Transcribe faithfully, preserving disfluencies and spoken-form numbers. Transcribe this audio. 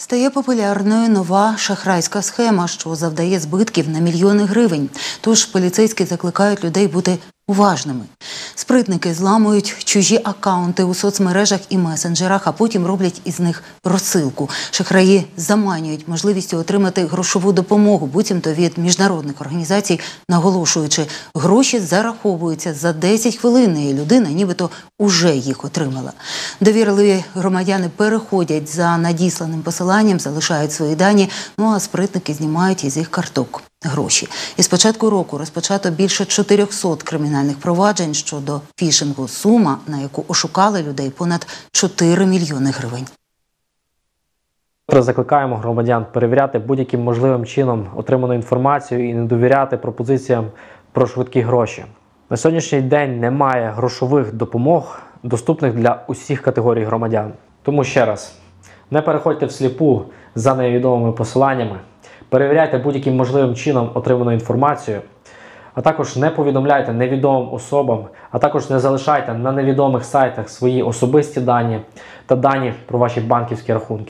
Стає популярною нова шахрайська схема, що завдає збитків на мільйони гривень. Тож поліцейські закликають людей бути уважними. Спритники зламують чужі акаунти у соцмережах і месенджерах, а потім роблять із них розсилку. Шахраї заманюють можливістю отримати грошову допомогу, буцімто від міжнародних організацій, наголошуючи, гроші зараховуються за десять хвилин, і людина нібито уже їх отримала. Довірливі громадяни переходять за надісланим посиланням, залишають свої дані, ну а спритники знімають із їх карток гроші. Із початку року розпочато більше чотирьохсот кримінальних проваджень щодо фішингу. Сума, на яку ошукали людей, понад чотири мільйони гривень. Закликаємо громадян перевіряти будь-яким можливим чином отриману інформацію і не довіряти пропозиціям про швидкі гроші. На сьогоднішній день немає грошових допомог, доступних для усіх категорій громадян. Тому ще раз, не переходьте всліпу за невідомими посиланнями, перевіряйте будь-яким можливим чином отриману інформацію, а також не повідомляйте невідомим особам, а також не залишайте на невідомих сайтах свої особисті дані та дані про ваші банківські рахунки.